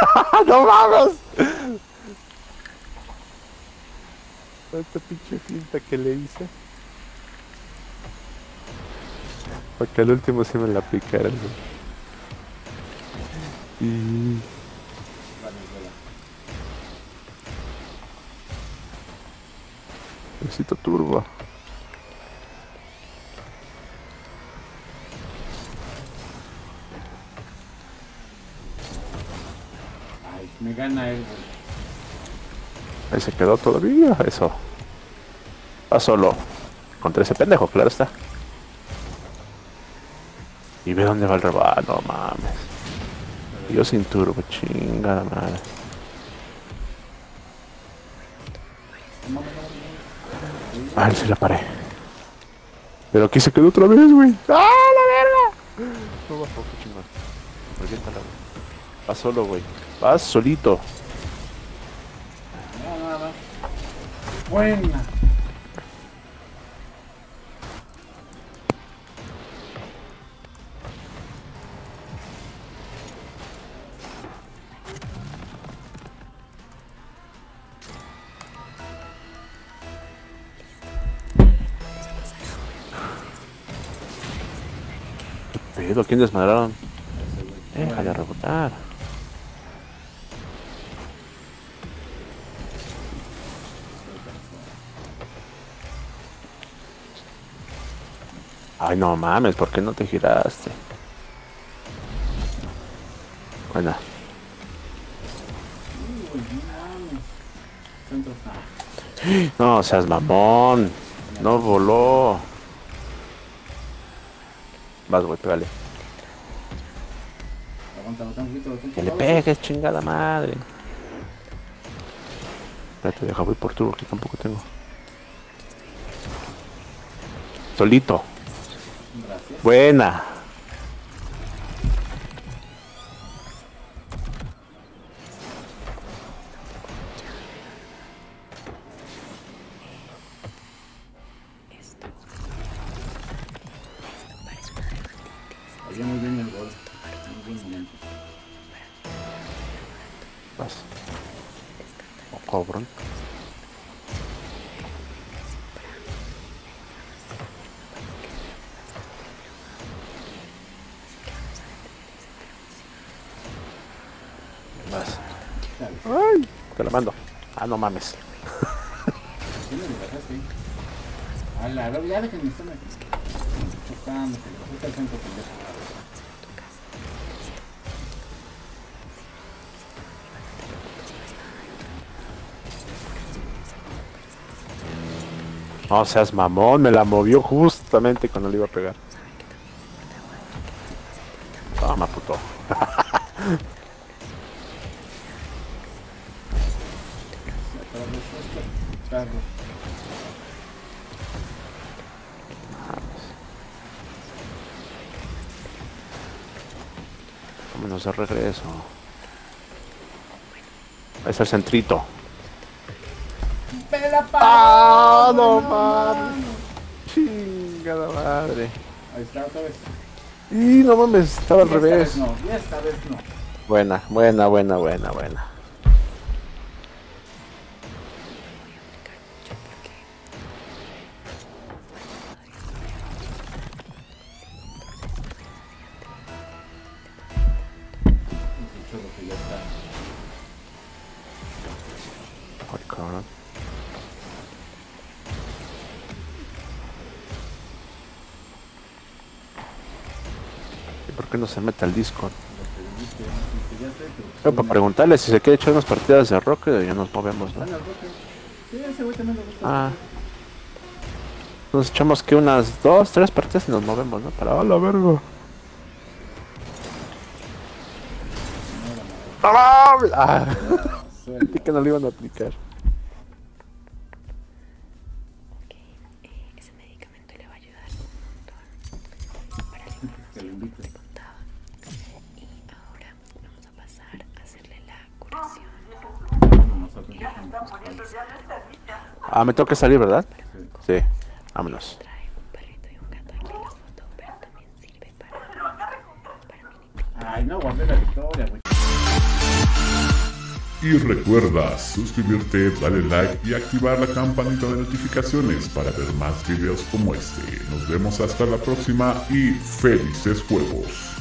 ¡No mames! Esta pinche finta que le hice. Porque al último sí me la picaron. Y... necesito turbo. Ay, me gana él, güey. Ahí se quedó todavía. Eso. Va solo. Contra ese pendejo, claro está. Y ve dónde va el rebano, no mames. Y yo sin turbo, chingada madre. Ah, sí la paré. Pero aquí se quedó otra vez, güey. ¡Ah, la verga! No bajó, qué chingón. Reviéntala, güey. Va solo, güey. Va solito. No, nada más. Buena. ¿Qué pedo? ¿Quién desmadraron? Ese, güey. Déjale rebotar. Ay, no mames, ¿por qué no te giraste? Buena. Uy, no mames. Centro. No seas mamón. No voló. Vas, güey, pégale. Aguanta un poquito. Que le pegues, chingada madre. Espérate, deja, voy por turbo, que tampoco tengo. Solito. Gracias. Buena. Oye, muy bien el gol. Muy buen momento. Vas. Oh, cabrón. Vas. Ay, te la mando. Ah, no mames. ¿Qué me dejaste? A la verdad, ya déjenme estar aquí. Chocando, que le gusta el centro pendejo. No seas mamón, me la movió justamente cuando le iba a pegar. Toma, puto. Carro. Vámonos de regreso. Es el centrito. ¡Ah, no mames! Chingada madre. Ahí está, otra vez. Y no mames, estaba al Y esta revés. vez no, y esta vez no. Buena, buena, buena, buena, buena. Mucho lo que ya está. Ay, cabrón. ¿Y por qué no se mete al Discord? Pero para preguntarle si se quiere echar unas partidas de Rocket, ya nos movemos, ¿no? Sí, ese güey también le gusta. Ah. Nos echamos que unas 2, 3 partidas y nos movemos, ¿no? Para la verga. Ah, sentí que no lo iban a aplicar. Ok, ese medicamento le va a ayudar un montón para la inflamación, como te contaba. Y ahora vamos a pasar a hacerle la curación. Ah, me tengo que salir, ¿verdad? Sí, vámonos. Trae un perrito y un gato aquí en la foto, pero también sirve para mini. Ay, no guardé la victoria, güey. Y recuerda suscribirte, darle like y activar la campanita de notificaciones para ver más videos como este. Nos vemos hasta la próxima y felices juegos.